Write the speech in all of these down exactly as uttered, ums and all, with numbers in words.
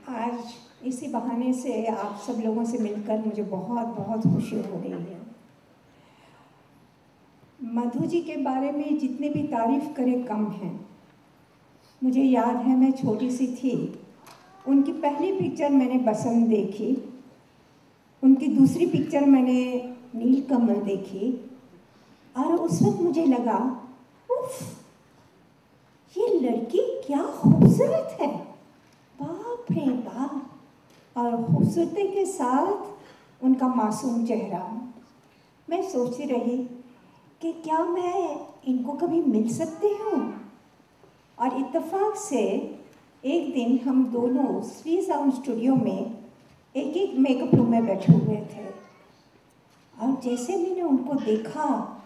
आज इसी बहाने से आप सब लोगों से मिलकर मुझे बहुत बहुत खुशी हो रही है। मधु जी के बारे में जितने भी तारीफ़ करें कम हैं। मुझे याद है मैं छोटी सी थी, उनकी पहली पिक्चर मैंने बसंत देखी, उनकी दूसरी पिक्चर मैंने नीलकमल देखी और उस वक्त मुझे लगा उफ, ये लड़की क्या खूबसूरत है, बाप रे बाप। और खूबसूरती के साथ उनका मासूम चेहरा। मैं सोचती रही कि क्या मैं इनको कभी मिल सकती हूँ। और इत्तेफाक से एक दिन हम दोनों श्री साउंड स्टूडियो में एक एक मेकअप रूम में बैठे हुए थे और जैसे मैंने उनको देखा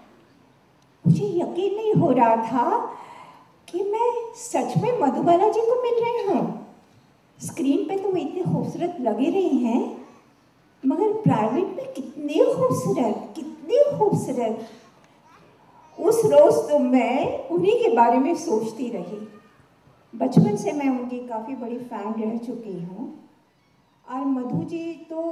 मुझे यकीन नहीं हो रहा था कि मैं सच में मधुबाला जी को मिल रही हूँ। स्क्रीन पे तो वो इतनी खूबसूरत लगी रही हैं, मगर प्राइवेट में कितनी खूबसूरत कितनी खूबसूरत। उस रोज़ तो मैं उन्हीं के बारे में सोचती रही। बचपन से मैं उनकी काफ़ी बड़ी फ़ैन रह चुकी हूँ। और मधु जी तो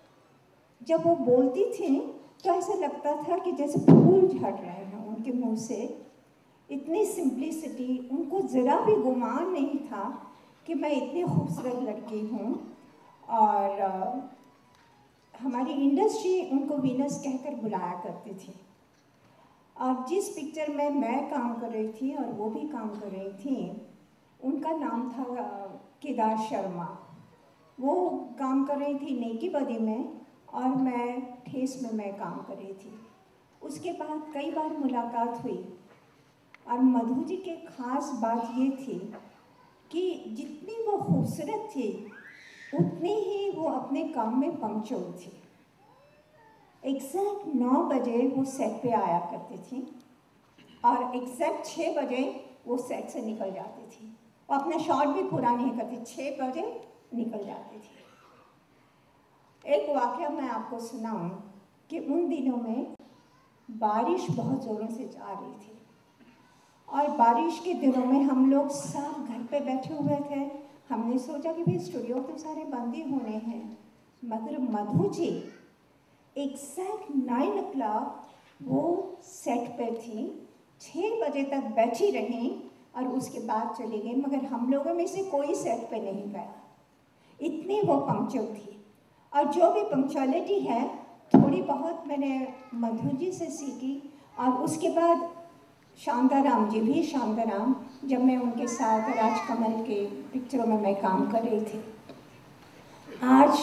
जब वो बोलती थी तो ऐसा लगता था कि जैसे फूल झड़ रहे हैं उनके मुंह से। इतनी सिंप्लिसिटी, उनको ज़रा भी गुमान नहीं था कि मैं इतनी खूबसूरत लड़की हूँ। और आ, हमारी इंडस्ट्री उनको वीनस कहकर बुलाया करती थी। और जिस पिक्चर में मैं काम कर रही थी और वो भी काम कर रही थी, उनका नाम था केदार शर्मा। वो काम कर रही थी नेकी बदी में और मैं ठेस में मैं काम कर रही थी। उसके बाद कई बार मुलाकात हुई और मधु जी के ख़ास बात ये थी कि जितनी वो खूबसूरत थी उतनी ही वो अपने काम में पंक्चुअल थी। एग्जैक्ट नौ बजे वो सेट पे आया करती थी और एग्जैक्ट छः बजे वो सेट से निकल जाती थी। वो अपना शॉट भी पूरा नहीं करती, छः बजे निकल जाती थी। एक वाक़या मैं आपको सुनाऊं कि उन दिनों में बारिश बहुत ज़ोरों से जा रही थी और बारिश के दिनों में हम लोग सब घर पे बैठे हुए थे। हमने सोचा कि भाई स्टूडियो तो सारे बंद ही होने हैं, मगर Madhu ji exact nine o'clock वो सेट पे थी, छः बजे तक बैठी रहीं और उसके बाद चली गई। मगर हम लोगों में से कोई सेट पे नहीं गया, इतनी वो पंक्चुअल थी। और जो भी पंक्चुअलिटी है थोड़ी बहुत मैंने मधु जी से सीखी। और उसके बाद शांताराम जी भी, शांताराम जब मैं उनके साथ राजकमल के पिक्चरों में मैं काम कर रही थी। आज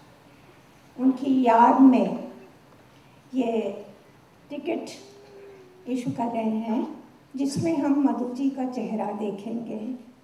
उनकी याद में ये टिकट इशू कर रहे हैं जिसमें हम मधु जी का चेहरा देखेंगे।